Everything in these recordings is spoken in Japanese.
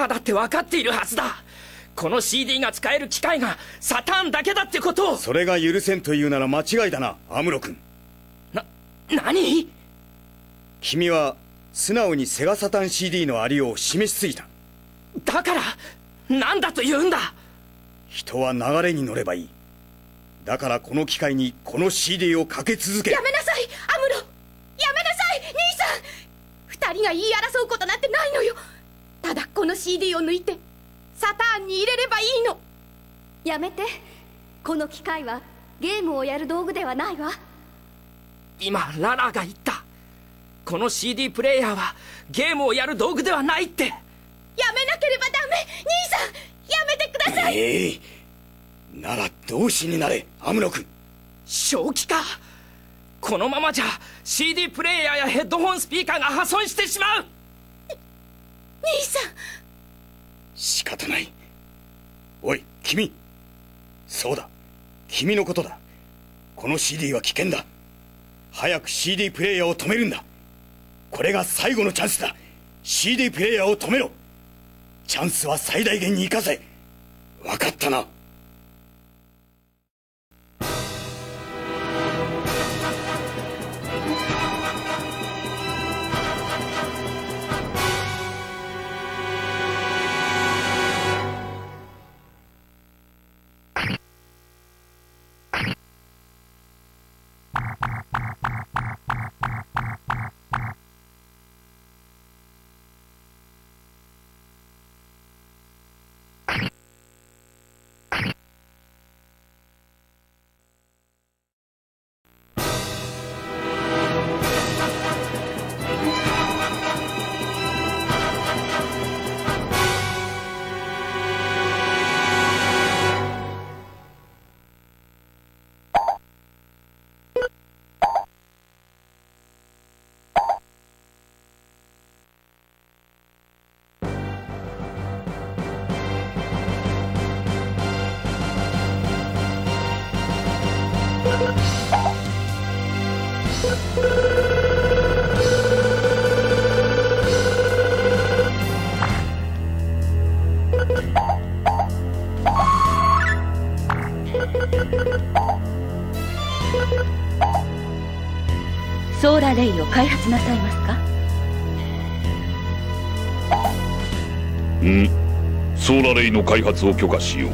なだって分かっているはずだ。この CD が使える機械がサターンだけだってことを。 それが許せんというなら間違いだな、アムロ君。 何？ 君は素直にセガサターン CD のありようを示しすぎた。 だから何だと言うんだ。 人は流れに乗ればいい。だからこの機械にこの CD をかけ続け。 やめなさいアムロ、やめなさい兄さん。二人が言い争うことなんてないのよ。ただこの CD を抜いてサターンに入れればいいの。 やめて。この機械はゲームをやる道具ではないわ。 今ララが言った。この CD プレイヤーはゲームをやる道具ではないって。 やめなければダメ。兄さんやめてください。 なら同志になれ、アムロ君。 正気か。このままじゃ CD プレイヤーやヘッドホンスピーカーが破損してしまう。 兄さん。 仕方ない。おい君、そうだ、君のことだ。この CD は危険だ。早く CD プレイヤーを止めるんだ。これが最後のチャンスだ。 CD プレイヤーを止めろ。チャンスは最大限に生かせ。分かったな。 ソーラレイを開発なさいますか？ ソーラレイの開発を許可しよう。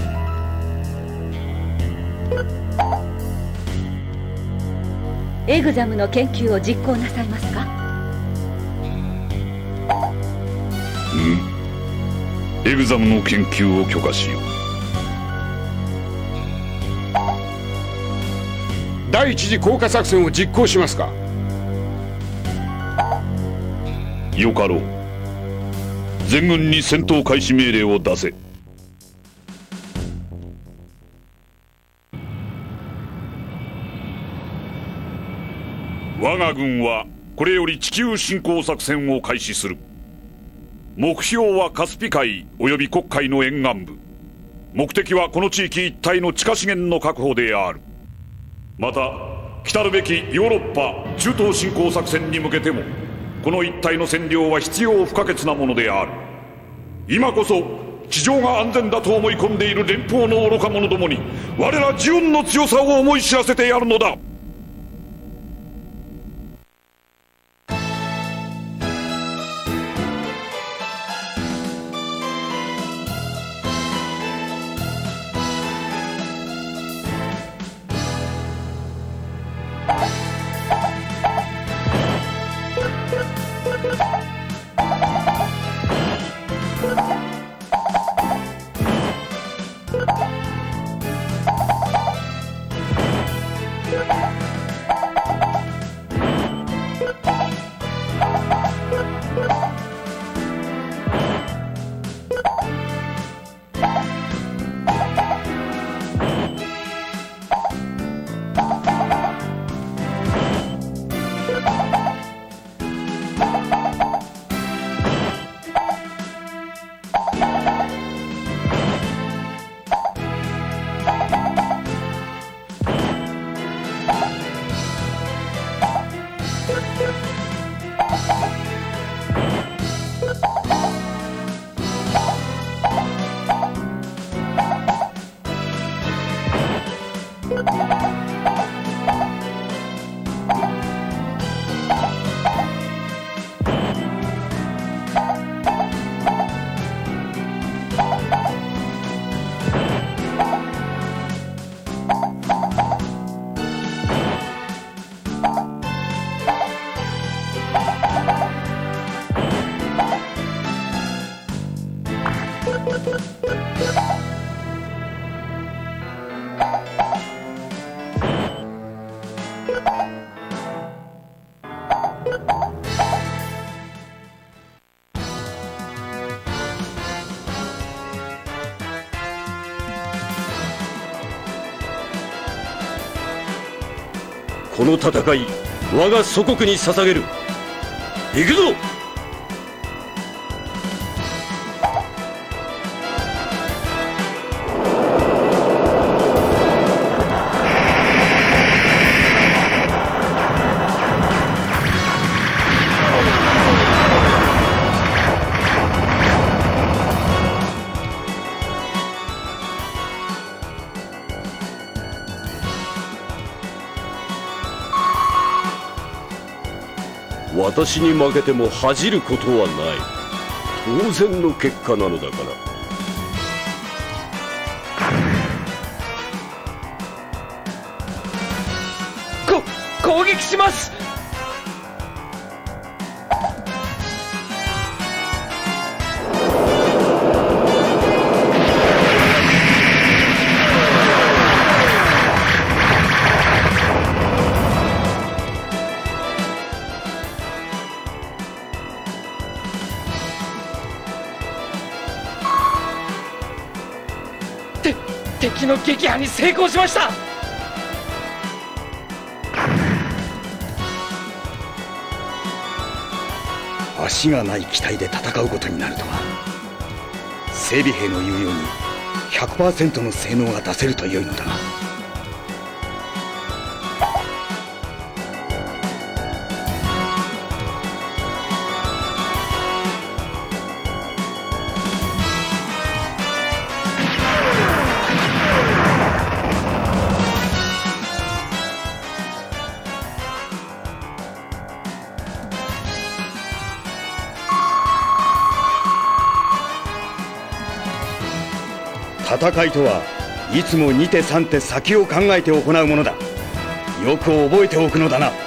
エグザムの研究を実行なさいますか？ エグザムの研究を許可しよう。 第一次降下作戦を実行しますか？ よかろう。全軍に戦闘開始命令を出せ。我が軍はこれより地球侵攻作戦を開始する。目標はカスピ海及び黒海の沿岸部。目的はこの地域一帯の地下資源の確保である。また来るべきヨーロッパ中東侵攻作戦に向けてもこの一帯の占領は必要不可欠なものである。今こそ地上が安全だと思い込んでいる連邦の愚か者どもに我らジオンの強さを思い知らせてやるのだ。 この戦い我が祖国に捧げる。行くぞ。私に負けても恥じることはない。当然の結果なのだから。 攻撃します。敵の撃破に成功しました。 足がない機体で戦うことになるとは。整備兵の言うように 100% の性能が出せると良いのだが。戦いとはいつも2手3手先を考えて行うものだ。よく覚えておくのだな。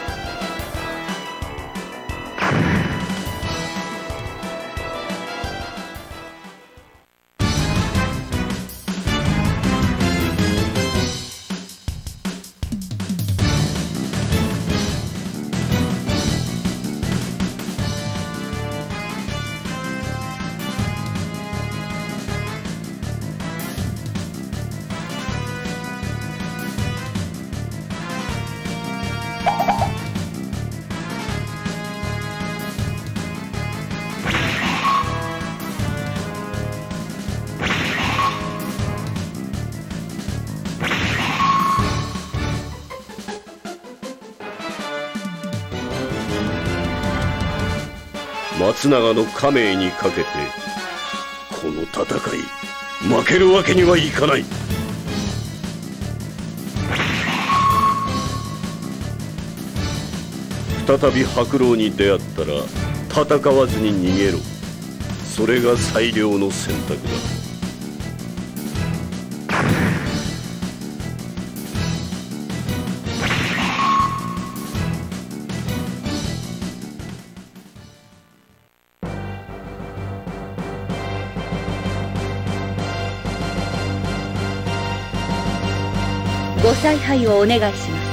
松永の家名にかけてこの戦い負けるわけにはいかない。再び白狼に出会ったら戦わずに逃げろ。それが最良の選択だ。 ご采配をお願いします。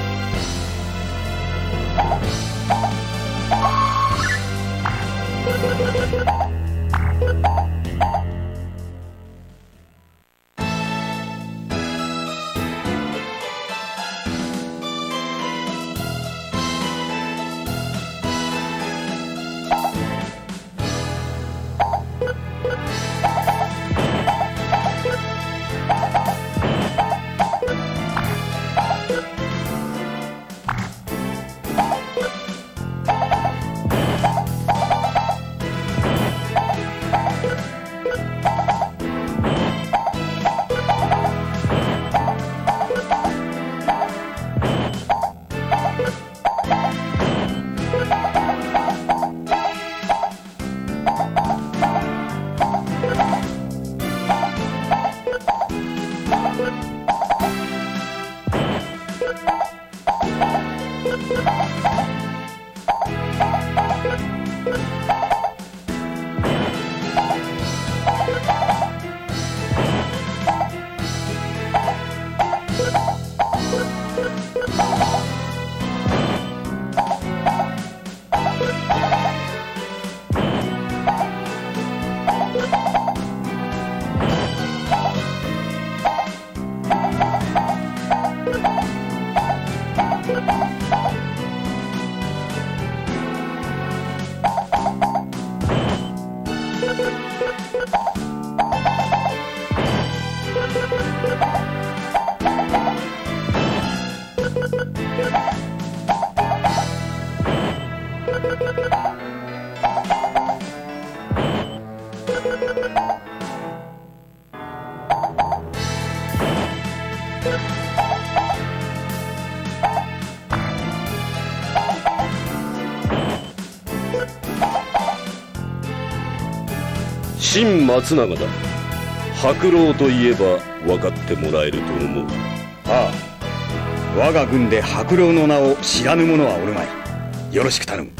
新松永だ。白老といえば分かってもらえると思う。 ああ、我が軍で白老の名を知らぬ者はおるまい。よろしく頼む。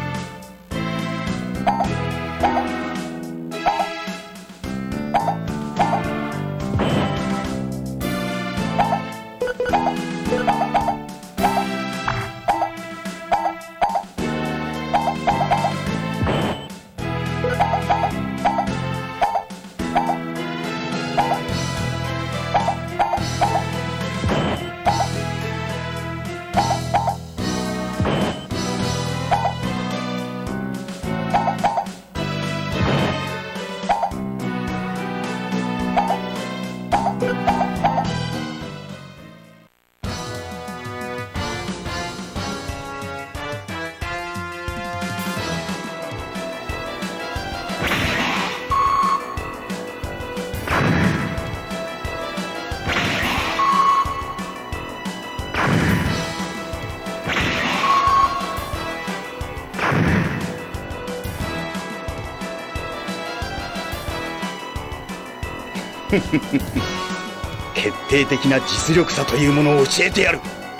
決定的な実力差というものを教えてやる。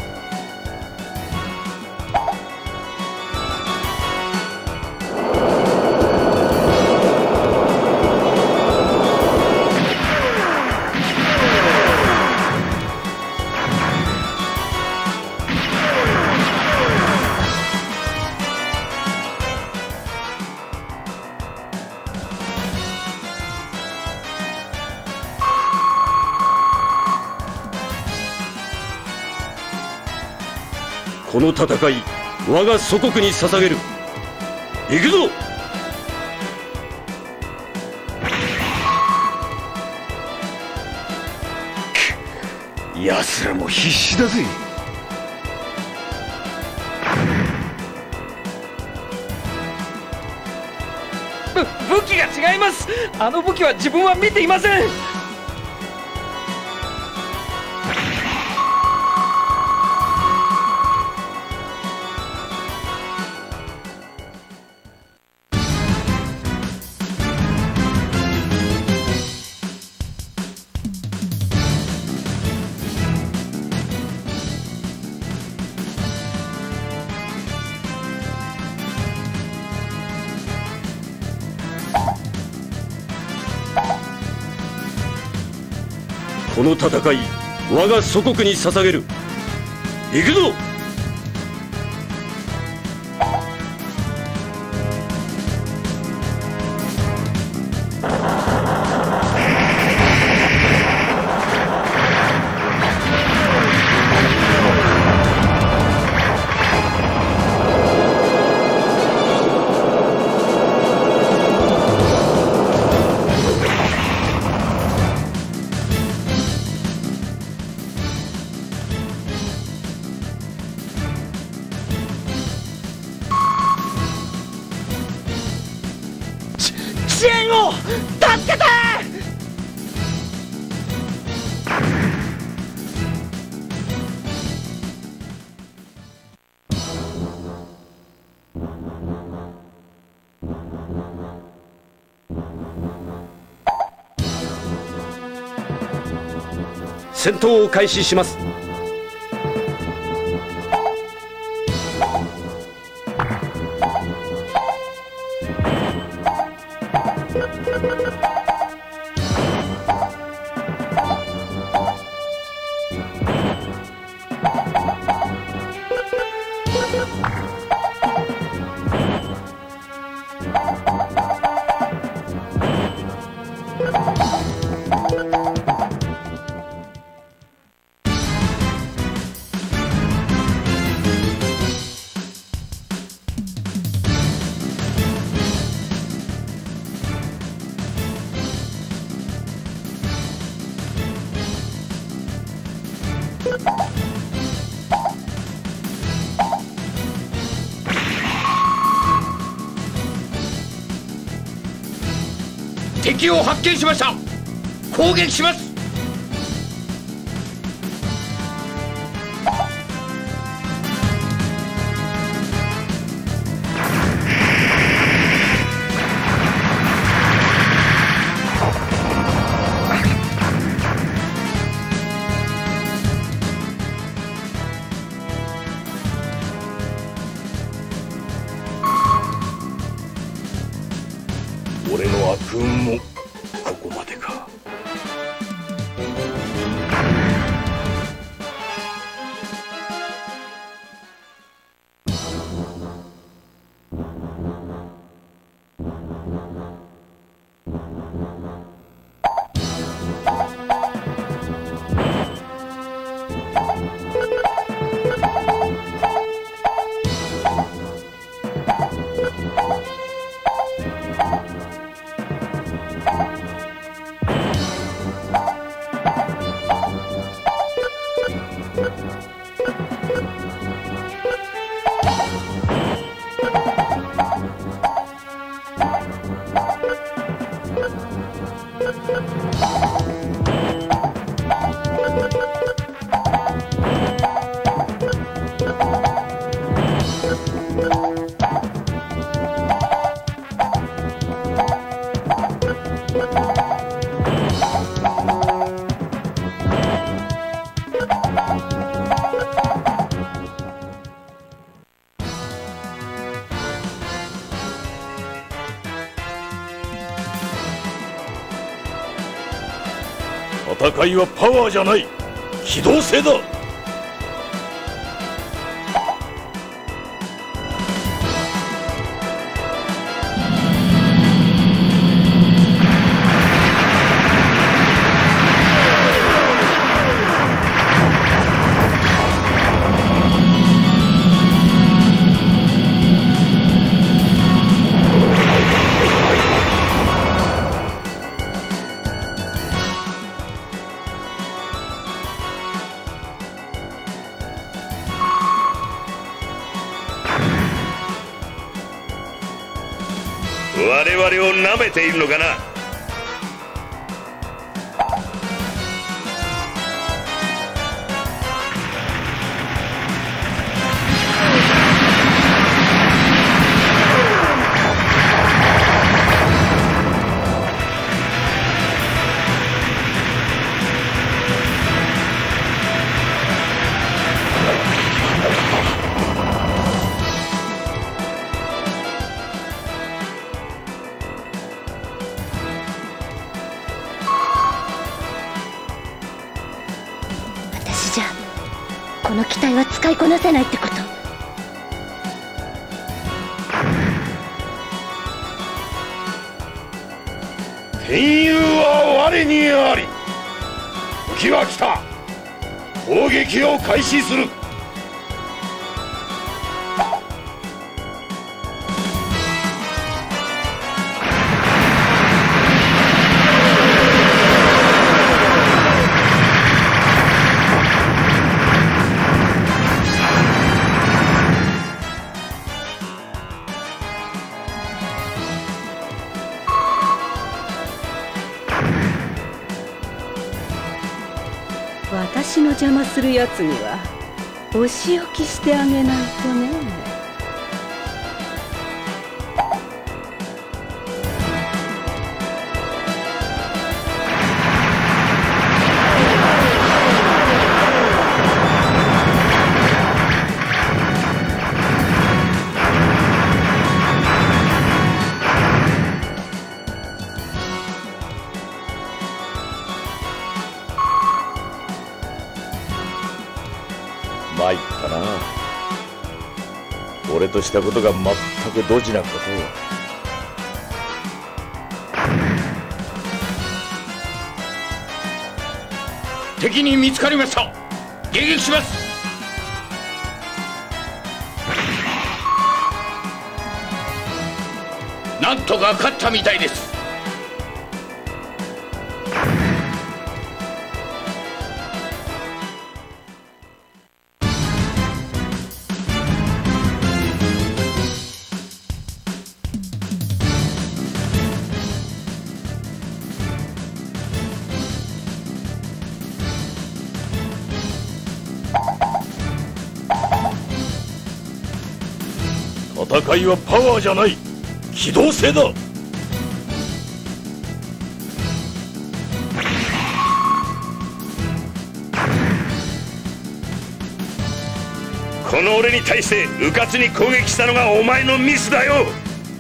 この戦い、我が祖国に捧げる。行くぞ。 奴らも必死だぜ。 武器が違います。あの武器は自分は見ていません。 この戦い、我が祖国に捧げる。行くぞ。 支援を助けて。 戦闘を開始します。 敵を発見しました。攻撃します。 戦いはパワーじゃない、機動性だ。 我々を舐めているのかな。 私じゃこの機体は使いこなせないってこと？ 天佑は我にあり。時は来た。攻撃を開始する。 私の邪魔するやつにはお仕置きしてあげないとね。 参ったな。俺としたことが全くドジなことを。 敵に見つかりました。迎撃します。なんとか勝ったみたいです。 戦いはパワーじゃない、機動性だ。 この俺に対して迂闊に攻撃したのがお前のミスだよ。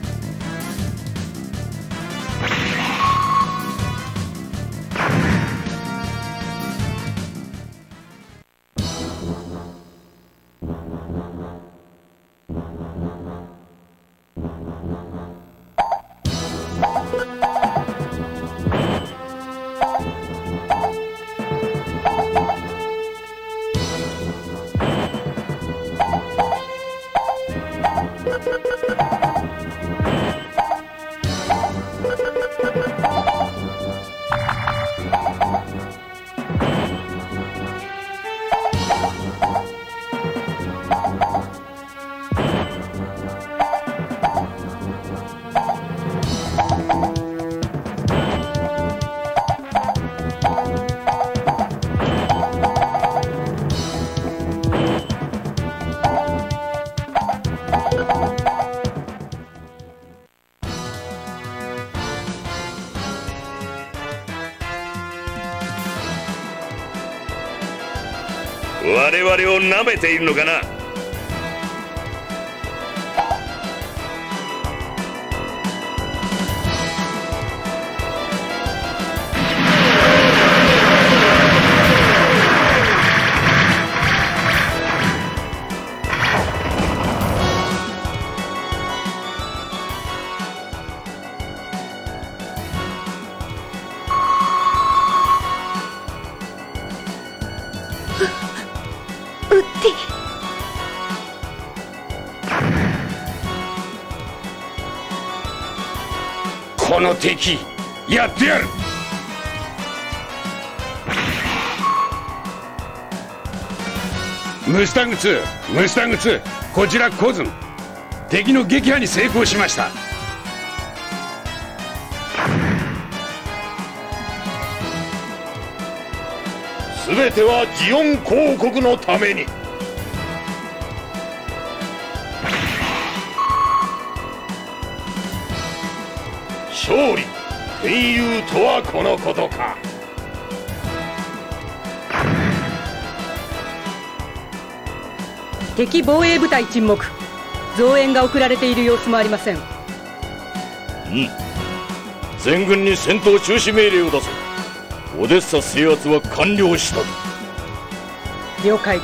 我々を舐めているのかな。 ウッディ。この敵やってやる。ムスタング2、こちらコズン、敵の撃破に成功しました。全てはジオン公国のために。勝利戦友とはこのことか。 敵防衛部隊沈黙。増援が送られている様子もありません。 全軍に戦闘中止命令を出せ。オデッサ制圧は完了した。 了解。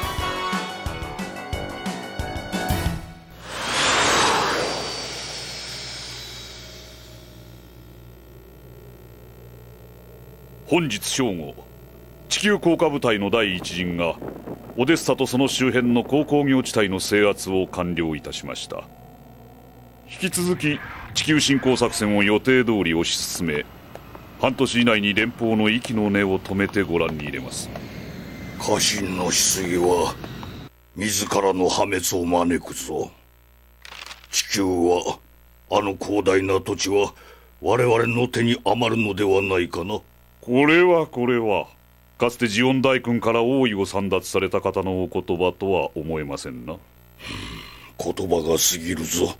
本日正午、地球降下部隊の第一陣がオデッサとその周辺の鉱工業地帯の制圧を完了いたしました。引き続き地球侵攻作戦を予定通り推し進め、半年以内に連邦の息の根を止めてご覧に入れます。 家臣のしすぎは自らの破滅を招くぞ。地球は、あの広大な土地は我々の手に余るのではないかな。 これはかつてジオン大君から王位を簒奪された方のお言葉とは思えませんな。 言葉が過ぎるぞ。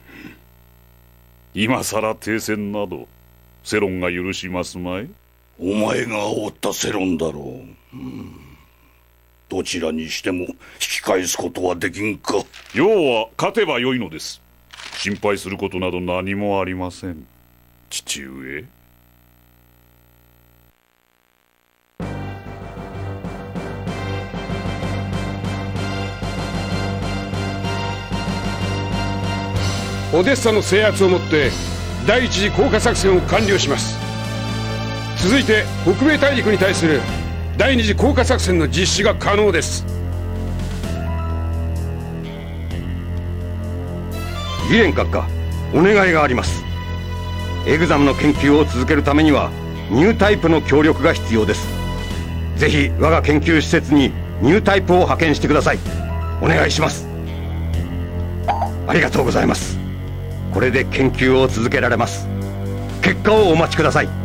今さら停戦など世論が許しますまい。 お前が煽った世論だろう。どちらにしても引き返すことはできんか。 要は勝てばよいのです。心配することなど何もありません、父上。 オデッサの制圧をもって第一次降下作戦を完了します。続いて北米大陸に対する第二次降下作戦の実施が可能です。 ギレン閣下、お願いがあります。エグザムの研究を続けるためにはニュータイプの協力が必要です。ぜひ我が研究施設にニュータイプを派遣してください。お願いします。ありがとうございます。これで研究を続けられます。結果をお待ちください。